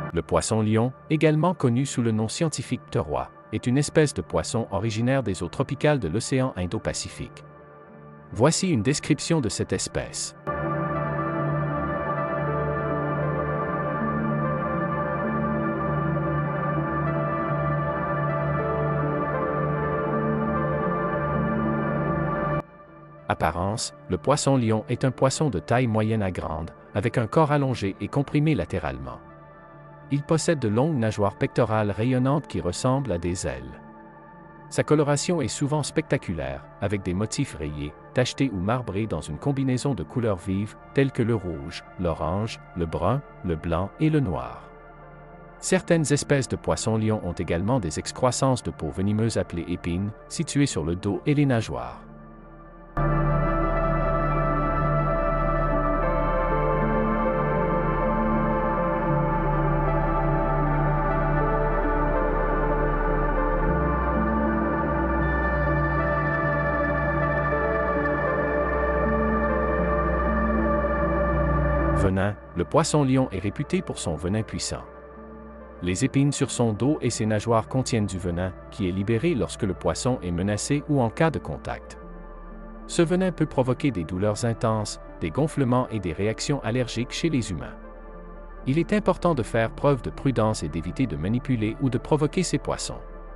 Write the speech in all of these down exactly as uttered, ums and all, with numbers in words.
Le poisson-lion, également connu sous le nom scientifique pterois, est une espèce de poisson originaire des eaux tropicales de l'océan Indo-Pacifique. Voici une description de cette espèce. Apparence, le poisson-lion est un poisson de taille moyenne à grande, avec un corps allongé et comprimé latéralement. Il possède de longues nageoires pectorales rayonnantes qui ressemblent à des ailes. Sa coloration est souvent spectaculaire, avec des motifs rayés, tachetés ou marbrés dans une combinaison de couleurs vives, telles que le rouge, l'orange, le brun, le blanc et le noir. Certaines espèces de poissons-lions ont également des excroissances de peau venimeuses appelées épines, situées sur le dos et les nageoires. Venin, le poisson-lion est réputé pour son venin puissant. Les épines sur son dos et ses nageoires contiennent du venin, qui est libéré lorsque le poisson est menacé ou en cas de contact. Ce venin peut provoquer des douleurs intenses, des gonflements et des réactions allergiques chez les humains. Il est important de faire preuve de prudence et d'éviter de manipuler ou de provoquer ces poissons.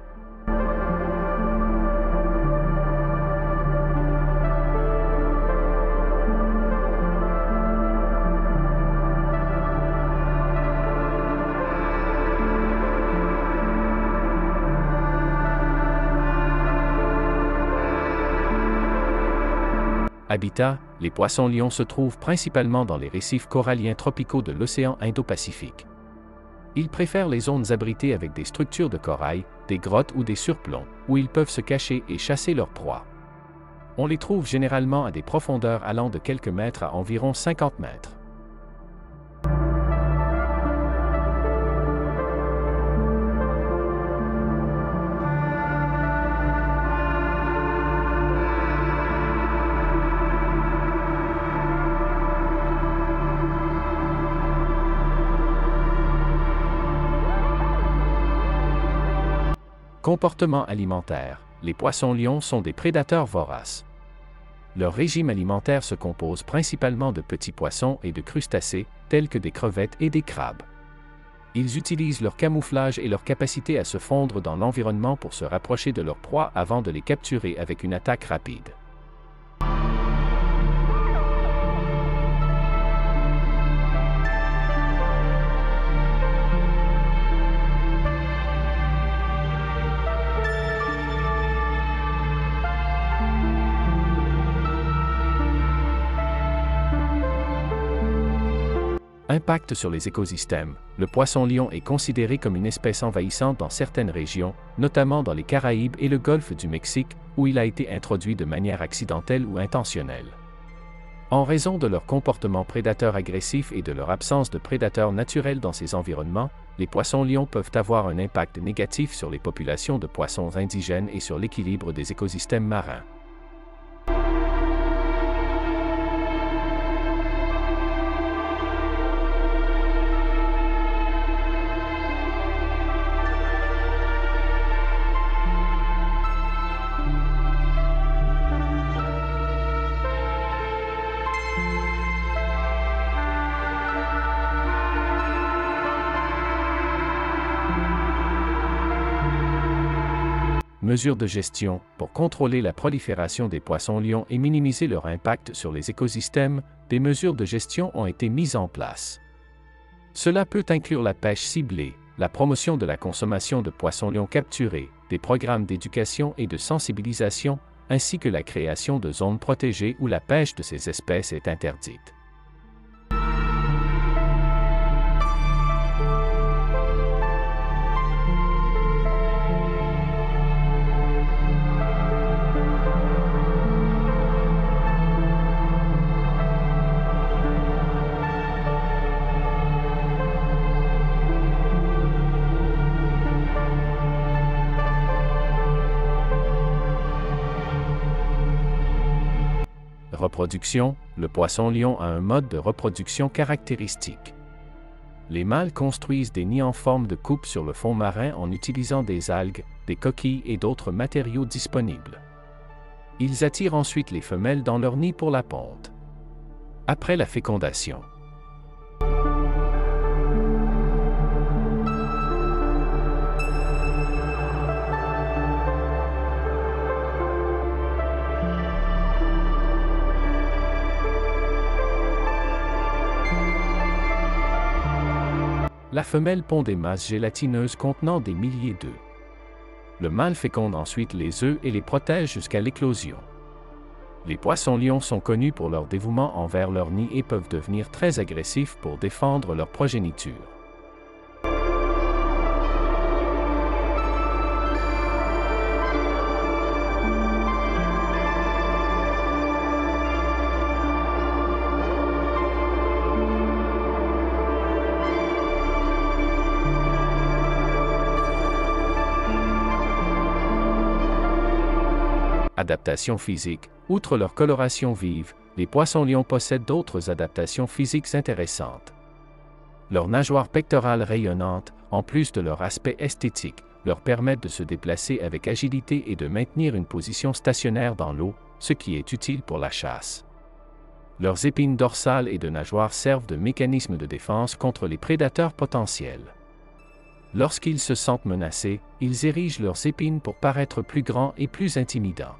Habitat, les poissons-lions se trouvent principalement dans les récifs coralliens tropicaux de l'océan Indo-Pacifique. Ils préfèrent les zones abritées avec des structures de corail, des grottes ou des surplombs, où ils peuvent se cacher et chasser leurs proies. On les trouve généralement à des profondeurs allant de quelques mètres à environ cinquante mètres. Comportement alimentaire. Les poissons-lions sont des prédateurs voraces. Leur régime alimentaire se compose principalement de petits poissons et de crustacés, tels que des crevettes et des crabes. Ils utilisent leur camouflage et leur capacité à se fondre dans l'environnement pour se rapprocher de leur proie avant de les capturer avec une attaque rapide. Impact sur les écosystèmes. Le poisson-lion est considéré comme une espèce envahissante dans certaines régions, notamment dans les Caraïbes et le golfe du Mexique, où il a été introduit de manière accidentelle ou intentionnelle. En raison de leur comportement prédateur agressif et de leur absence de prédateurs naturels dans ces environnements, les poissons-lions peuvent avoir un impact négatif sur les populations de poissons indigènes et sur l'équilibre des écosystèmes marins. Mesures de gestion. Pour contrôler la prolifération des poissons-lions et minimiser leur impact sur les écosystèmes, des mesures de gestion ont été mises en place. Cela peut inclure la pêche ciblée, la promotion de la consommation de poissons-lions capturés, des programmes d'éducation et de sensibilisation, ainsi que la création de zones protégées où la pêche de ces espèces est interdite. Reproduction. Le poisson-lion a un mode de reproduction caractéristique. Les mâles construisent des nids en forme de coupe sur le fond marin en utilisant des algues, des coquilles et d'autres matériaux disponibles. Ils attirent ensuite les femelles dans leur nid pour la ponte. Après la fécondation, la femelle pond des masses gélatineuses contenant des milliers d'œufs. Le mâle féconde ensuite les œufs et les protège jusqu'à l'éclosion. Les poissons-lions sont connus pour leur dévouement envers leur nid et peuvent devenir très agressifs pour défendre leur progéniture. Adaptation physique. Outre leur coloration vive, les poissons-lions possèdent d'autres adaptations physiques intéressantes. Leurs nageoires pectorales rayonnantes, en plus de leur aspect esthétique, leur permettent de se déplacer avec agilité et de maintenir une position stationnaire dans l'eau, ce qui est utile pour la chasse. Leurs épines dorsales et de nageoires servent de mécanisme de défense contre les prédateurs potentiels. Lorsqu'ils se sentent menacés, ils érigent leurs épines pour paraître plus grands et plus intimidants.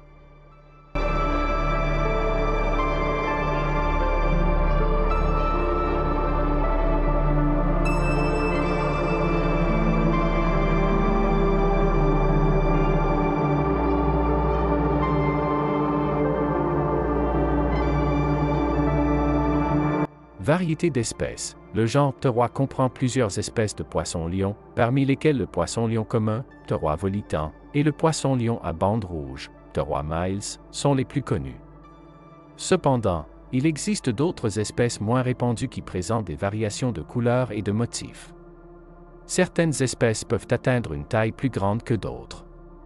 Variété d'espèces. Le genre Pterois comprend plusieurs espèces de poissons-lions, parmi lesquels le poisson-lion commun, Pterois volitant, et le poisson-lion à bandes rouges, Pterois miles, sont les plus connus. Cependant, il existe d'autres espèces moins répandues qui présentent des variations de couleurs et de motifs. Certaines espèces peuvent atteindre une taille plus grande que d'autres.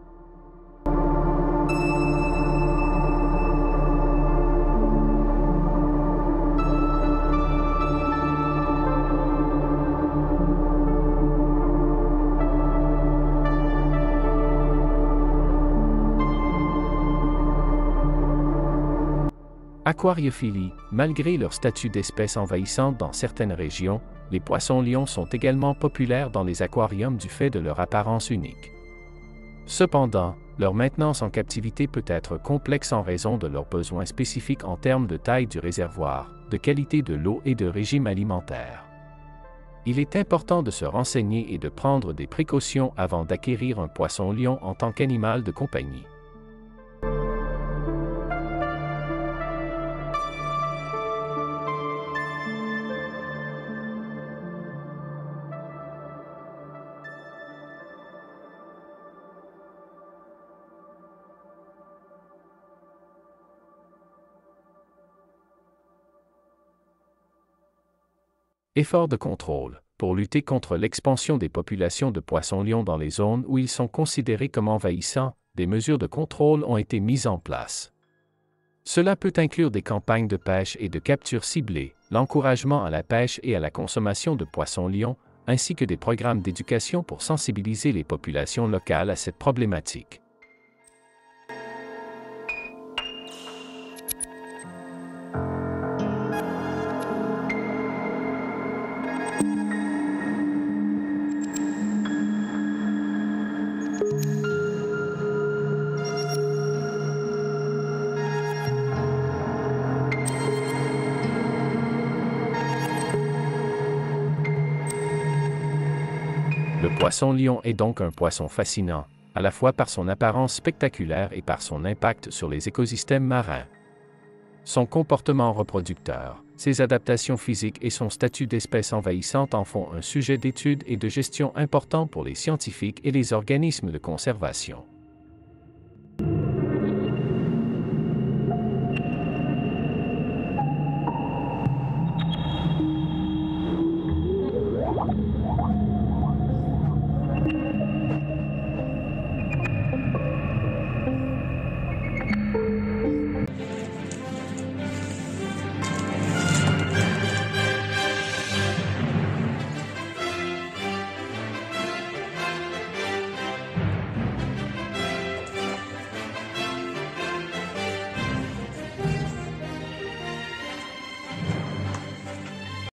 Aquariophilie. Malgré leur statut d'espèce envahissante dans certaines régions, les poissons-lions sont également populaires dans les aquariums du fait de leur apparence unique. Cependant, leur maintenance en captivité peut être complexe en raison de leurs besoins spécifiques en termes de taille du réservoir, de qualité de l'eau et de régime alimentaire. Il est important de se renseigner et de prendre des précautions avant d'acquérir un poisson-lion en tant qu'animal de compagnie. Efforts de contrôle. Pour lutter contre l'expansion des populations de poissons-lions dans les zones où ils sont considérés comme envahissants, des mesures de contrôle ont été mises en place. Cela peut inclure des campagnes de pêche et de capture ciblées, l'encouragement à la pêche et à la consommation de poissons-lions, ainsi que des programmes d'éducation pour sensibiliser les populations locales à cette problématique. Le poisson-lion est donc un poisson fascinant, à la fois par son apparence spectaculaire et par son impact sur les écosystèmes marins. Son comportement reproducteur, ses adaptations physiques et son statut d'espèce envahissante en font un sujet d'étude et de gestion important pour les scientifiques et les organismes de conservation.